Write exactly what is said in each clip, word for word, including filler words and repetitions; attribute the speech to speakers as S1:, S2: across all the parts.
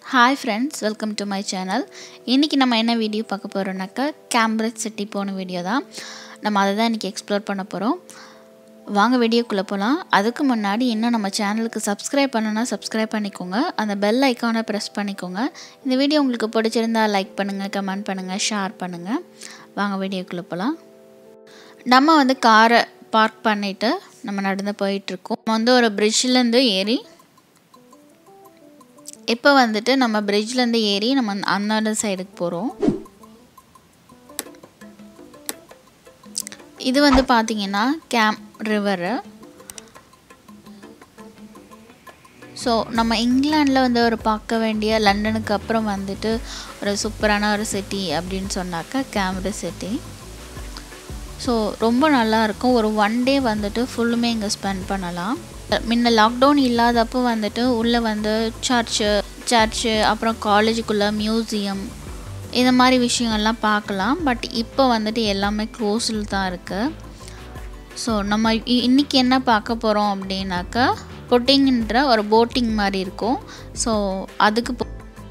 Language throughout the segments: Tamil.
S1: Hi friends, welcome to my channel. இன்னைக்கு நம்ம என்ன வீடியோ பார்க்க போறோம்னாக்க Cambridge city போன வீடியோ தான். நம்ம அதை தான் இன்னைக்கு எக்ஸ்ப்ளோர் பண்ண போறோம். வாங்க வீடியோக்குள்ள போலாம். அதுக்கு முன்னாடி இன்னும் நம்ம சேனலுக்கு subscribe பண்ணனும்னா subscribe பண்ணிக்கோங்க. அந்த bell ஐகானை press பண்ணிக்கோங்க. இந்த வீடியோ உங்களுக்கு பிடிச்சிருந்தா லைக் பண்ணுங்க, கமெண்ட் பண்ணுங்க, ஷேர் பண்ணுங்க. வாங்க வீடியோக்குள்ள போலாம். நம்ம வந்து காரை பார்க் பண்ணிட்டு நம்ம நடந்து போயிட்டு இருக்கோம். நம்ம வந்து ஒரு bridgeல இருந்து ஏறி இப்போ வந்துட்டு நம்ம bridgeல இருந்து ஏறி நம்ம அந்த சைடுக்கு போறோம். இது வந்து பாத்தீங்கன்னா கேம் ரிவர். சோ நம்ம இங்கிலாந்துல வந்து ஒரு பார்க்க வேண்டிய லண்டனுக்கு அப்புறம் வந்துட்டு ஒரு சூப்பரான ஒரு சிட்டி அப்படினு சொன்னாக்க கேம்பிரிட்ஜ் சிட்டி. சோ ரொம்ப நல்லா இருக்கும். ஒரு one day வந்துட்டு ஃபுல்லுமே இங்க ஸ்பெண்ட் பண்ணலாம். முன்ன லாக்டவுன் இல்லாதப்போ வந்துட்டு உள்ள வந்து சர்ச் சர்ச் அப்புறம் காலேஜுக்குள்ள மியூசியம் இந்த மாதிரி விஷயங்கள்லாம் பார்க்கலாம். பட் இப்போ வந்துட்டு எல்லாமே க்ளோஸ்ல தான் இருக்கு. ஸோ நம்ம இன்னைக்கு என்ன பார்க்க போறோம் அப்படின்னாக்கா புட்டிங்ன்ற ஒரு போட்டிங் மாதிரி இருக்கும். ஸோ அதுக்கு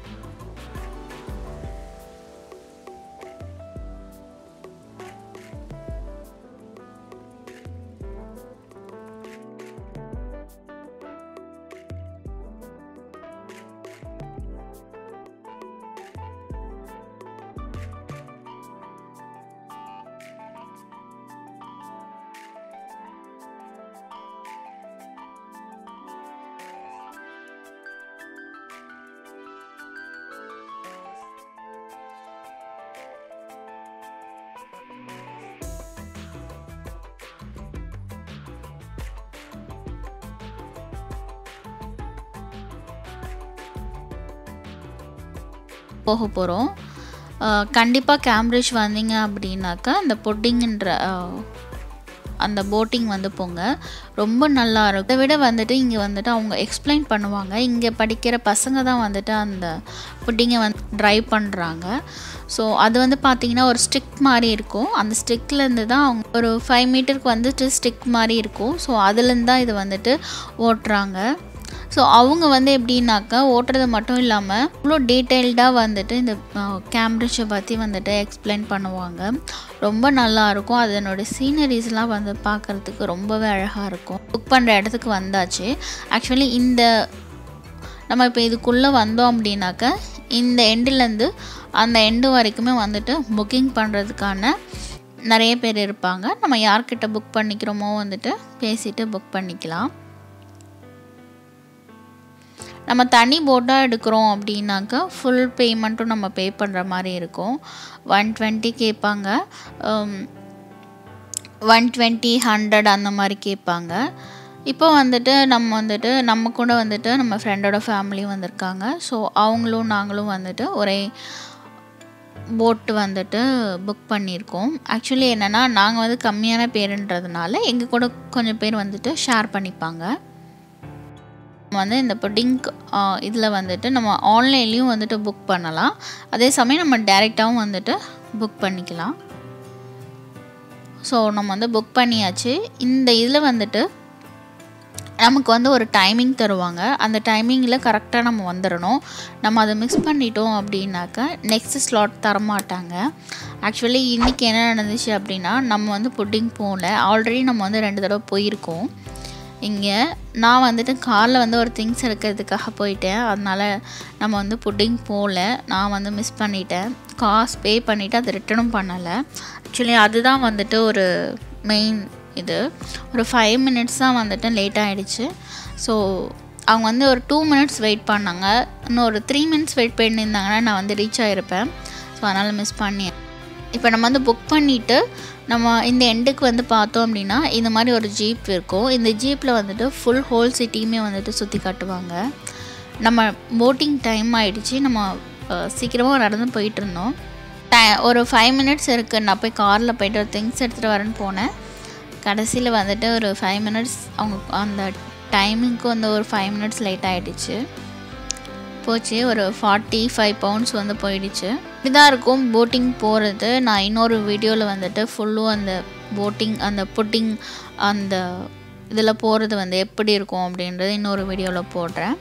S1: போக போறோம். கண்டிப்பா கேம்பிரிட்ஜ் வந்தீங்க அப்படினாக்க அந்த புட்டிங்ன்ற அந்த போட்டிங் வந்து போங்க. ரொம்ப நல்லா இருக்கும். இதை விட வந்துட்டு இங்க வந்துட்டு அவங்க எக்ஸ்பிளைன் பண்ணுவாங்க. இங்க படிக்கிற பசங்க தான் வந்துட்டு அந்த புட்டிங்கை வந்து டிரைவ் பண்றாங்க. ஸோ அது வந்து பார்த்தீங்கன்னா ஒரு ஸ்டிக் மாதிரி இருக்கும். அந்த ஸ்டிக்ல இருந்து தான் அவங்க ஒரு ஃபைவ் மீட்டருக்கு வந்துட்டு ஸ்டிக் மாதிரி இருக்கும். ஸோ அதுலேருந்து தான் இது வந்துட்டு ஓட்டுறாங்க. ஸோ அவங்க வந்து எப்படின்னாக்கா ஓட்டுறது மட்டும் இல்லாமல் இவ்வளோ டீட்டெயில்டாக வந்துட்டு இந்த கேம்பிரிட்ஜை பற்றி வந்துட்டு எக்ஸ்பிளைன் பண்ணுவாங்க. ரொம்ப நல்லா இருக்கும். அதனோட சீனரிஸ்லாம் வந்து பார்க்குறதுக்கு ரொம்பவே அழகாக இருக்கும். புக் பண்ணுற இடத்துக்கு வந்தாச்சு. ஆக்சுவலி இந்த நம்ம இப்போ இதுக்குள்ளே வந்தோம் அப்படின்னாக்கா இந்த எண்டுலேருந்து அந்த எண்டு வரைக்குமே வந்துட்டு புக்கிங் பண்ணுறதுக்கான நிறைய பேர் இருப்பாங்க. நம்ம யார்கிட்ட புக் பண்ணிக்கிறோமோ வந்துட்டு பேசிட்டு புக் பண்ணிக்கலாம். நம்ம தனி போட்டாக எடுக்கிறோம் அப்படின்னாக்கா ஃபுல் பேமெண்ட்டும் நம்ம பே பண்ணுற மாதிரி இருக்கும். ஒன் டுவெண்ட்டி கேட்பாங்க, ஒன் டுவெண்ட்டி ஹண்ட்ரட் அந்த மாதிரி கேட்பாங்க. இப்போ வந்துட்டு நம்ம வந்துட்டு நம்ம கூட வந்துட்டு நம்ம ஃப்ரெண்டோட ஃபேமிலியும் வந்திருக்காங்க. ஸோ அவங்களும் நாங்களும் வந்துட்டு ஒரே போட்டு வந்துட்டு புக் பண்ணியிருக்கோம். ஆக்சுவலி என்னென்னா நாங்கள் வந்து கம்மியான பேருன்றதுனால எங்கள் கூட கொஞ்சம் பேர் வந்துட்டு ஷேர் பண்ணிப்பாங்க. வந்து இந்த புட்டிங் இதில் வந்துட்டு நம்ம ஆன்லைன்லேயும் வந்துட்டு புக் பண்ணலாம். அதே சமயம் நம்ம டைரெக்டாகவும் வந்துட்டு புக் பண்ணிக்கலாம். ஸோ நம்ம வந்து புக் பண்ணியாச்சு. இந்த இதில் வந்துட்டு நமக்கு வந்து ஒரு டைமிங் தருவாங்க. அந்த டைமிங்கில் கரெக்டாக நம்ம வந்துடணும். நம்ம அதை மிஸ் பண்ணிட்டோம் அப்படின்னாக்கா நெக்ஸ்ட் ஸ்லாட் தரமாட்டாங்க. ஆக்சுவலி இன்றைக்கி என்ன நடந்துச்சு அப்படின்னா நம்ம வந்து புட்டிங் போகல. ஆல்ரெடி நம்ம வந்து ரெண்டு தடவை போயிருக்கோம். இங்கே நான் வந்துட்டு காரில் வந்து ஒரு திங்ஸ் எடுக்கிறதுக்காக போயிட்டேன். அதனால் நம்ம வந்து புட்டிங் போகல. நான் வந்து மிஸ் பண்ணிட்டேன். காசு பே பண்ணிவிட்டு அதை ரிட்டனும் பண்ணலை. ஆக்சுவலி அதுதான் வந்துட்டு ஒரு மெயின் இது. ஒரு ஃபைவ் மினிட்ஸ் தான் வந்துட்டு லேட் ஆகிடுச்சு. ஸோ அவங்க வந்து ஒரு டூ மினிட்ஸ் வெயிட் பண்ணாங்க. இன்னும் ஒரு த்ரீ மினிட்ஸ் வெயிட் பண்ணியிருந்தாங்கன்னா நான் வந்து ரீச் ஆகிருப்பேன். ஸோ அதனால் மிஸ் பண்ணேன். இப்போ நம்ம வந்து புக் பண்ணிவிட்டு நம்ம இந்த எண்டுக்கு வந்து பார்த்தோம் அப்படின்னா இந்த மாதிரி ஒரு ஜீப் இருக்கும். இந்த ஜீப்பில் வந்துட்டு ஃபுல் ஹோல் சிட்டியுமே வந்துட்டு சுற்றி காட்டுவாங்க. நம்ம போட்டிங் டைம் ஆகிடுச்சு. நம்ம சீக்கிரமாக நடந்து போயிட்டு இருந்தோம். டை ஒரு ஃபைவ் மினிட்ஸ் இருக்குது. நான் போய் காரில் போய்ட்டு ஒரு திங்ஸ் எடுத்துகிட்டு வரேன்னு போனேன். கடைசியில் வந்துட்டு ஒரு ஃபைவ் மினிட்ஸ் அவங்க அந்த டைமிங்க்கு வந்து ஒரு ஃபைவ் மினிட்ஸ் லேட் ஆகிடுச்சு. போச்சு. ஒரு ஃபார்ட்டி ஃபைவ் பவுண்ட்ஸ் வந்து போயிடுச்சு. இப்படிதான் இருக்கும் போட்டிங் போகிறது. நான் இன்னொரு வீடியோவில் வந்துட்டு ஃபுல்லும் அந்த போட்டிங் அந்த புட்டிங் அந்த இதில் போகிறது வந்து எப்படி இருக்கும் அப்படின்றது இன்னொரு வீடியோவில் போடுறேன்.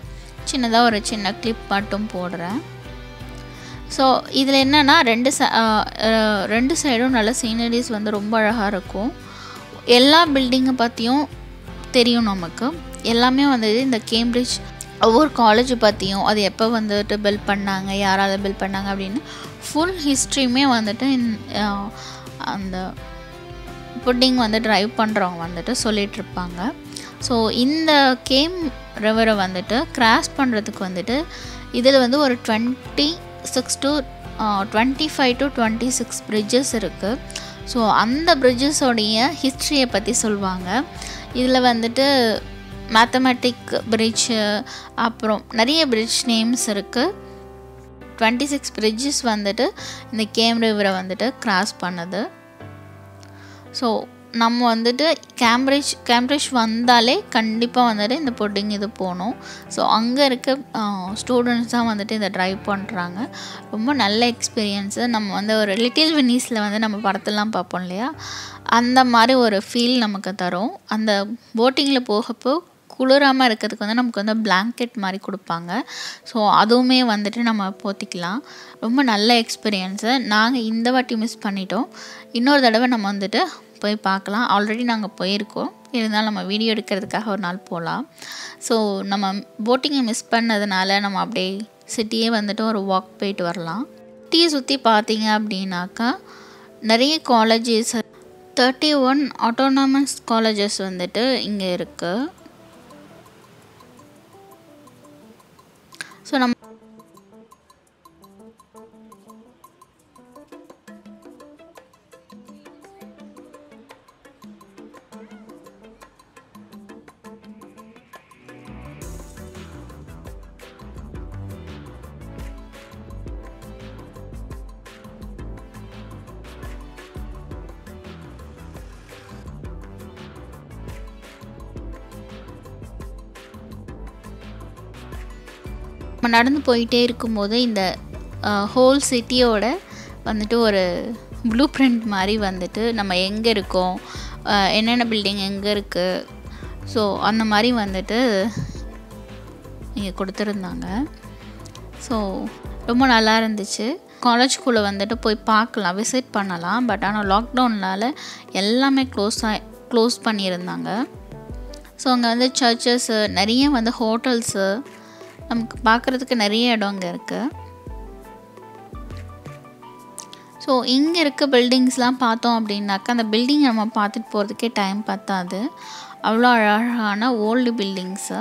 S1: சின்னதாக ஒரு சின்ன கிளிப் மட்டும் போடுறேன். ஸோ இதில் என்னென்னா ரெண்டு ச ரெண்டு சைடும் நல்ல சீனரிஸ் வந்து ரொம்ப அழகாக இருக்கும். எல்லா பில்டிங்கை பற்றியும் தெரியும் நமக்கு. எல்லாமே வந்து இந்த கேம்பிரிட்ஜ் ஒவ்வொரு காலேஜ் பற்றியும் அது எப்போ வந்துட்டு பில்ட் பண்ணாங்க, யாரால் பில்ட் பண்ணாங்க அப்படின்னு ஃபுல் ஹிஸ்ட்ரியுமே வந்துட்டு அந்த புட்டிங் வந்து ட்ரைவ் பண்ணுறவங்க வந்துட்டு சொல்லிகிட்ருப்பாங்க. ஸோ இந்த கேம் ரிவரை வந்துட்டு கிராஸ் பண்ணுறதுக்கு வந்துட்டு இதில் வந்து ஒரு twenty six to twenty five to twenty six bridges இருக்குது. ஸோ அந்த பிரிட்ஜஸோடைய ஹிஸ்ட்ரியை பற்றி சொல்லுவாங்க. இதில் வந்துட்டு மேத்தமெட்டிக் பிரிட்ஜு, அப்புறம் நிறைய பிரிட்ஜ் நேம்ஸ் இருக்குது. டுவெண்ட்டி சிக்ஸ் பிரிட்ஜஸ் வந்துட்டு இந்த கேம் ரிவரை வந்துட்டு கிராஸ் பண்ணுது. ஸோ நம்ம வந்துட்டு கேம்பிரிட்ஜ் கேம்பிரிட்ஜ் வந்தாலே கண்டிப்பாக வந்துட்டு இந்த புட்டிங் இது போகணும். ஸோ அங்கே இருக்க ஸ்டூடெண்ட்ஸ் தான் வந்துட்டு இதை ட்ரைவ் பண்ணுறாங்க. ரொம்ப நல்ல எக்ஸ்பீரியன்ஸு. நம்ம வந்து ஒரு லிட்டில் வினீஸில் வந்து நம்ம படத்தெல்லாம் பார்ப்போம் இல்லையா, அந்த மாதிரி ஒரு ஃபீல் நமக்கு தரும். அந்த போட்டிங்கில் போகப்போ குளிராமல் இருக்கிறதுக்கு வந்து நமக்கு வந்து பிளாங்கெட் மாதிரி கொடுப்பாங்க. ஸோ அதுவுமே வந்துட்டு நம்ம போத்திக்கலாம். ரொம்ப நல்ல எக்ஸ்பீரியன்ஸு. நாங்கள் இந்த வாட்டி மிஸ் பண்ணிட்டோம். இன்னொரு தடவை நம்ம வந்துட்டு போய் பார்க்கலாம். ஆல்ரெடி நாங்கள் போயிருக்கோம், இருந்தாலும் நம்ம வீடியோ எடுக்கிறதுக்காக ஒரு நாள் போகலாம். ஸோ நம்ம போட்டிங்கை மிஸ் பண்ணதுனால நம்ம அப்படியே சிட்டியே வந்துட்டு ஒரு வாக் போயிட்டு வரலாம். சிட்டியை சுற்றி பார்த்தீங்க அப்படின்னாக்கா நிறைய colleges, thirty one autonomous colleges வந்துட்டு இங்கே இருக்குது. ஸோ நம்ம நம்ம நடந்து போயிட்டே இருக்கும்போது இந்த ஹோல் சிட்டியோட வந்துட்டு ஒரு ப்ளூ பிரிண்ட் மாதிரி வந்துட்டு நம்ம எங்கே இருக்கோம், என்னென்ன பில்டிங் எங்கே இருக்குது, ஸோ அந்த மாதிரி வந்துட்டு இங்கே கொடுத்துருந்தாங்க. ஸோ ரொம்ப நல்லா இருந்துச்சு. காலேஜ்குள்ளே வந்துட்டு போய் பார்க்கலாம், விசிட் பண்ணலாம். பட் ஆனால் லாக்டவுன்னால் எல்லாமே க்ளோஸ் ஆ க்ளோஸ் பண்ணியிருந்தாங்க. ஸோ அங்கே வந்து சர்ச்சஸ்ஸு, நிறைய வந்து ஹோட்டல்ஸு, நமக்கு பார்க்குறதுக்கு நிறைய இடம் அங்கே இருக்குது. ஸோ இங்கே இருக்க பில்டிங்ஸ்லாம் பார்த்தோம் அப்படின்னாக்கா அந்த பில்டிங் நம்ம பார்த்துட்டு போகிறதுக்கே டைம் பத்தாது. அவ்வளோ அழகான ஓல்டு பில்டிங்ஸு.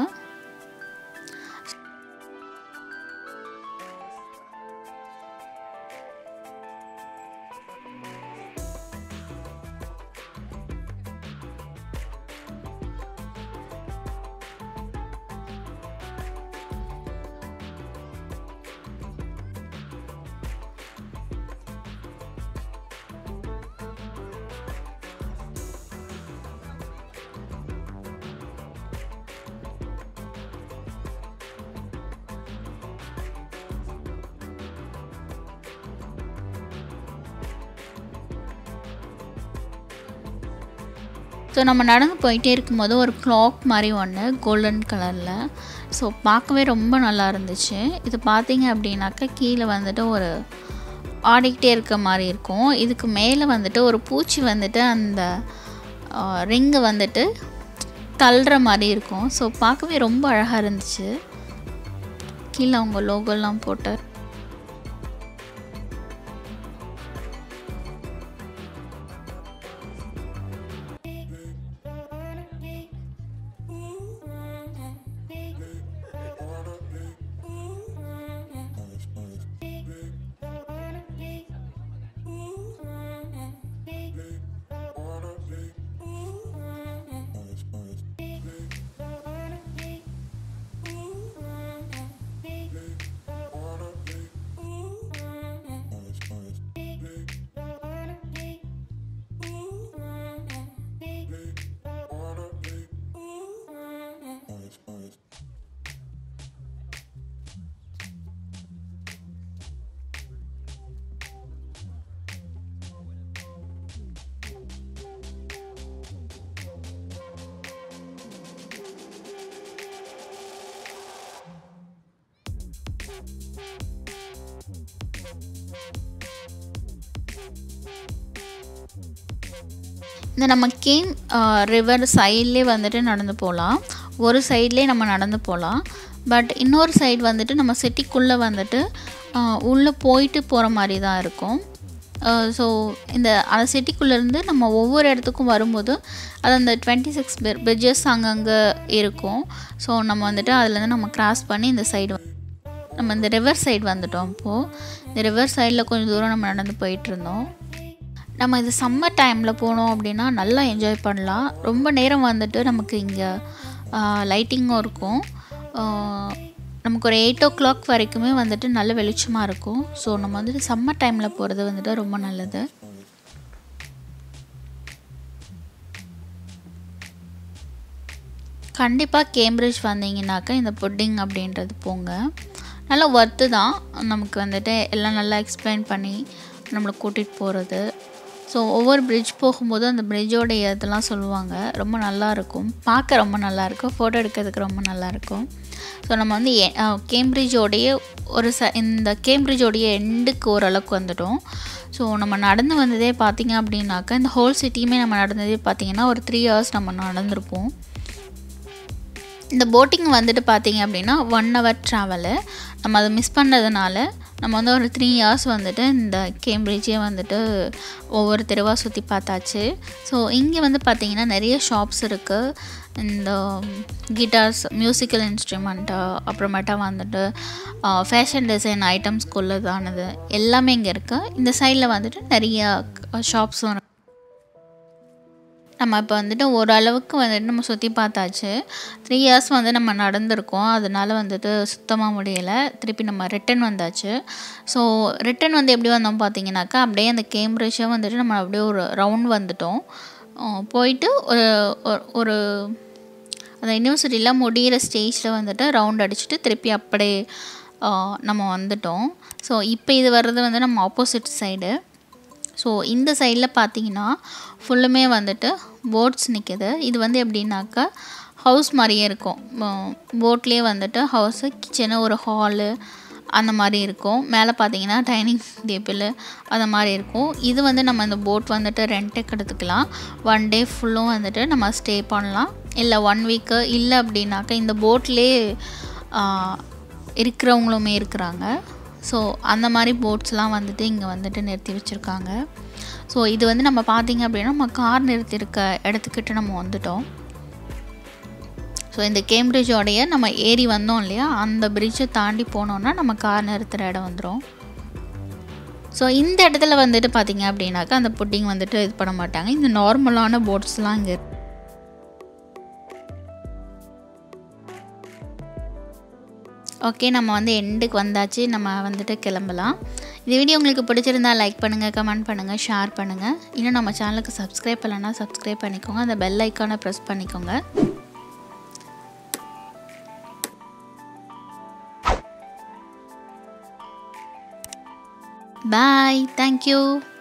S1: ஸோ நம்ம நடந்து போயிட்டே இருக்கும்போது ஒரு கிளாக் மாதிரி ஒன்று கோல்டன் கலரில், ஸோ பார்க்கவே ரொம்ப நல்லா இருந்துச்சு. இது பார்த்தீங்க அப்படின்னாக்கா கீழே வந்துட்டு ஒரு ஆடிக்கிட்டே இருக்க மாதிரி இருக்கும். இதுக்கு மேலே வந்துட்டு ஒரு பூச்சி வந்துட்டு அந்த ரிங்கை வந்துட்டு தள்ளுற மாதிரி இருக்கும். ஸோ பார்க்கவே ரொம்ப அழகாக இருந்துச்சு. கீழே அவங்க லோகோலாம் போட்டு இந்த நம்ம கேம் ரிவர் சைட்லேயே வந்துட்டு நடந்து போகலாம். ஒரு சைட்லேயே நம்ம நடந்து போகலாம். பட் இன்னொரு சைடு வந்துட்டு நம்ம சிட்டிக்குள்ளே வந்துட்டு உள்ளே போயிட்டு போகிற மாதிரி தான் இருக்கும். ஸோ இந்த அந்த சிட்டிக்குள்ளேருந்து நம்ம ஒவ்வொரு இடத்துக்கும் வரும்போது அது அந்த டுவெண்ட்டி சிக்ஸ் பிரிட்ஜஸ் அங்கங்கே இருக்கும். ஸோ நம்ம வந்துட்டு அதுலேருந்து நம்ம கிராஸ் பண்ணி இந்த சைடு நம்ம இந்த ரிவர் சைடு வந்துட்டோம். இப்போது இந்த ரிவர் சைடில் கொஞ்சம் தூரம் நம்ம நடந்து போயிட்டுருந்தோம். நம்ம இது சம்மர் டைமில் போனோம் அப்படின்னா நல்லா என்ஜாய் பண்ணலாம். ரொம்ப நேரம் வந்துட்டு நமக்கு இங்கே லைட்டிங்கும் இருக்கும். நமக்கு ஒரு எயிட் ஓ கிளாக் வரைக்குமே வந்துட்டு நல்ல வெளிச்சமாக இருக்கும். ஸோ நம்ம வந்துட்டு சம்மர் டைமில் போகிறது வந்துட்டு ரொம்ப நல்லது. கண்டிப்பாக கேம்பிரிட்ஜ் வந்தீங்கன்னாக்கா இந்த புட்டிங் அப்படின்றது போங்க. நல்லா ஒர்த்து தான். நமக்கு வந்துட்டு எல்லாம் நல்லா எக்ஸ்பிளைன் பண்ணி நம்மளை கூட்டிகிட்டு போகிறது. ஸோ ஒவ்வொரு பிரிட்ஜ் போகும்போது அந்த பிரிட்ஜோடைய இதெல்லாம் சொல்லுவாங்க. ரொம்ப நல்லாயிருக்கும், பார்க்க ரொம்ப நல்லாயிருக்கும், ஃபோட்டோ எடுக்கிறதுக்கு ரொம்ப நல்லாயிருக்கும். ஸோ நம்ம வந்து கேம்பிரிட்ஜோடைய ஒரு ச இந்த கேம்பிரிட்ஜோடைய எண்டுக்கு ஓரளவுக்கு வந்துட்டோம். ஸோ நம்ம நடந்து வந்ததே பார்த்திங்க அப்படின்னாக்கா இந்த ஹோல் சிட்டியுமே நம்ம நடந்ததே பார்த்திங்கன்னா ஒரு த்ரீ ஹவர்ஸ் நம்ம நடந்திருப்போம். இந்த போட்டிங் வந்துட்டு பார்த்திங்க அப்படின்னா ஒன் ஹவர் ட்ராவலு. நம்ம அதை மிஸ் பண்ணதுனால நம்ம வந்து ஒரு த்ரீ ஹவர்ஸ் வந்துட்டு இந்த கேம்பிரிட்ஜே வந்துட்டு ஒவ்வொரு தெருவாக சுற்றி பார்த்தாச்சு. ஸோ இங்கே வந்து பார்த்திங்கன்னா நிறைய ஷாப்ஸ் இருக்குது. இந்த கிட்டார்ஸ், மியூசிக்கல் இன்ஸ்ட்ருமெண்ட்டு, அப்புறமேட்டா வந்துட்டு ஃபேஷன் டிசைன் ஐட்டம்ஸ்குள்ளதானது எல்லாமே இங்கே இருக்குது. இந்த சைடில் வந்துட்டு நிறைய ஷாப்ஸும் இருக்குது. நம்ம இப்போ வந்துட்டு ஓரளவுக்கு வந்துட்டு நம்ம சுற்றி பார்த்தாச்சு. த்ரீ இயர்ஸ் வந்து நம்ம நடந்திருக்கோம். அதனால் வந்துட்டு சுத்தமாக முடியலை. திருப்பி நம்ம ரிட்டன் வந்தாச்சு. ஸோ ரிட்டன் வந்து எப்படி வந்தோம் பார்த்தீங்கன்னாக்கா அப்படியே அந்த கேம்பிரிட்ஜை வந்துட்டு நம்ம அப்படியே ஒரு ரவுண்ட் வந்துட்டோம். போயிட்டு ஒரு ஒரு அந்த யூனிவர்சிட்டியில் முடிகிற ஸ்டேஜில் வந்துட்டு ரவுண்ட் அடிச்சுட்டு திருப்பி அப்படியே நம்ம வந்துட்டோம். ஸோ இப்போ இது வர்றது வந்து நம்ம ஆப்போசிட் சைடு. ஸோ இந்த சைடில் பார்த்தீங்கன்னா ஃபுல்லுமே வந்துட்டு போட்ஸ் நிற்கிது. இது வந்து எப்படின்னாக்கா ஹவுஸ் மாதிரியே இருக்கும். போட்லேயே வந்துட்டு ஹவுஸு, கிச்சனு, ஒரு ஹாலு அந்த மாதிரி இருக்கும். மேலே பார்த்தீங்கன்னா டைனிங் டேபிள் அந்த மாதிரி இருக்கும். இது வந்து நம்ம இந்த போட் வந்துட்டு ரெண்ட்டுக்கு எடுத்துக்கலாம். ஒன் டே ஃபுல்லும் வந்துட்டு நம்ம ஸ்டே பண்ணலாம். இல்லை ஒன் வீக்கு இல்லை அப்படின்னாக்கா இந்த போட்லேயே இருக்கிறவங்களுமே இருக்கிறாங்க. ஸோ அந்த மாதிரி போட்ஸ்லாம் வந்துட்டு இங்கே வந்துட்டு நிறுத்தி வச்சுருக்காங்க. ஸோ இது வந்து நம்ம பார்த்திங்க அப்படின்னா நம்ம கார் நிறுத்தியிருக்க இடத்துக்கிட்ட நம்ம வந்துட்டோம். ஸோ இந்த கேம்பிரிட்ஜோடைய நம்ம ஏறி வந்தோம் இல்லையா, அந்த பிரிட்ஜை தாண்டி போனோன்னா நம்ம கார் நிறுத்துகிற இடம் வந்துடும். ஸோ இந்த இடத்துல வந்துட்டு பார்த்திங்க அப்படின்னாக்கா அந்த புட்டிங் வந்துட்டு இது பண்ண மாட்டாங்க. இந்த நார்மலான போட்ஸ்லாம் இங்கே இருக்குது. ஓகே, நம்ம வந்து எண்டுக்கு வந்தாச்சு. நம்ம வந்துட்டு கிளம்பலாம். இந்த வீடியோ உங்களுக்கு பிடிச்சிருந்தா லைக் பண்ணுங்கள், கமெண்ட் பண்ணுங்கள், ஷேர் பண்ணுங்கள். இன்னும் நம்ம சேனலுக்கு சப்ஸ்கிரைப் பண்ணலைன்னா சப்ஸ்கிரைப் பண்ணிக்கோங்க. அந்த பெல் ஐக்கானை ப்ரெஸ் பண்ணிக்கோங்க. Bye, thank you.